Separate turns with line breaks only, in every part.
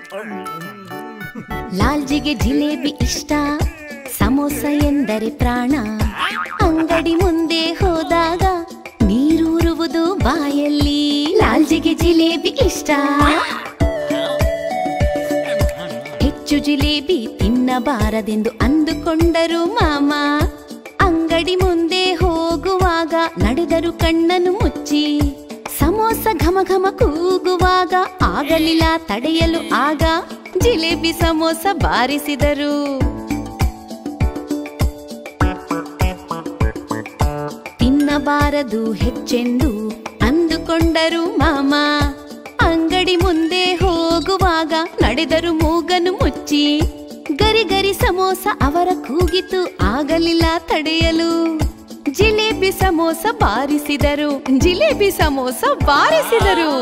ಲಾಲ್ಜಿಗೆ ಜಿಲೇಬಿ ಇಷ್ಟ, ಸಮೋಸ ಎಂದರೆ ಪ್ರಾಣ. ಅಂಗಡಿ ಮುಂದೆ ಹೋದಾಗ ನೀರೂರುವುದು ಬಾಯಲ್ಲಿ. ಲಾಲ್ಜಿಗೆ ಜಿಲೇಬಿ ಇಷ್ಟ. ಹೆಚ್ಚು ಜಿಲೇಬಿ ತಿನ್ನಬಾರದೆಂದು ಅಂದುಕೊಂಡರು ಮಾಮ. ಅಂಗಡಿ ಮುಂದೆ ಹೋಗುವಾಗ ನಡೆದರು ಕಣ್ಣನ್ನು ಮುಚ್ಚಿ. ಸಮೋಸ ಘಮ ಘಮ ಕೂಗುವಾಗ ಆಗಲಿಲ್ಲ ತಡೆಯಲು. ಆಗ ಜಿಲೇಬಿ ಸಮೋಸ ಬಾರಿಸಿದರು. ತಿನ್ನಬಾರದು ಹೆಚ್ಚೆಂದು ಅಂದುಕೊಂಡರು ಮಾಮ. ಅಂಗಡಿ ಮುಂದೆ ಹೋಗುವಾಗ ನಡೆದರು ಮೂಗನು ಮುಚ್ಚಿ. ಗರಿ ಗರಿ ಸಮೋಸ ಅವರ ಕೂಗಿತು, ಆಗಲಿಲ್ಲ ತಡೆಯಲು. ಜಿಲೇಬಿ ಸಮೋಸ ಬಾರಿಸಿದರು. ಜಿಲೇಬಿ ಸಮೋಸ ಬಾರಿಸಿದರು.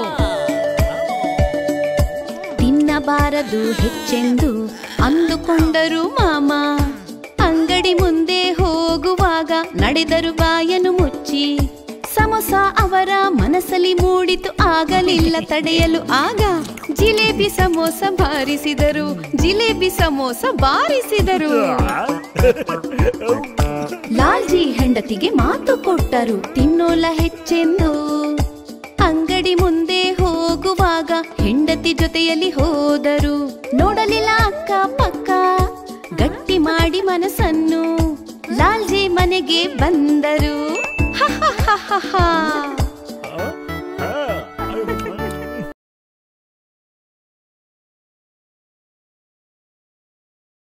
ತಿನ್ನಬಾರದು ಹೆಚ್ಚೆಂದು ಅಂದುಕೊಂಡರು ಮಾಮ. ಅಂಗಡಿ ಮುಂದೆ ಹೋಗುವಾಗ ನಡೆದರು ಬಾಯನು ಮುಚ್ಚಿ. ಸಮೋಸ ಅವರ ಮನಸ್ಸಲ್ಲಿ ಮೂಡಿತು, ಆಗಲಿಲ್ಲ ತಡೆಯಲು. ಆಗ ಜಿಲೇಬಿ ಸಮೋಸ ಬಾರಿಸಿದರು. ಜಿಲೇಬಿ ಸಮೋಸ ಬಾರಿಸಿದರು. ಲಾಲ್ಜಿ ಹೆಂಡತಿಗೆ ಮಾತು ಕೊಟ್ಟರು, ತಿನ್ನೋಲ ಹೆಚ್ಚೆಂದು. ಅಂಗಡಿ ಮುಂದೆ ಹೋಗುವಾಗ ಹೆಂಡತಿ ಜೊತೆಯಲ್ಲಿ ಹೋದರು. ನೋಡಲಿಲ್ಲ ಅಕ್ಕ ಪಕ್ಕ, ಗಟ್ಟಿ ಮಾಡಿ ಮನಸ್ಸನ್ನು ಲಾಲ್ಜಿ ಮನೆಗೆ ಬಂದರು. ಹ ಹ ಹ ಹ ಹ.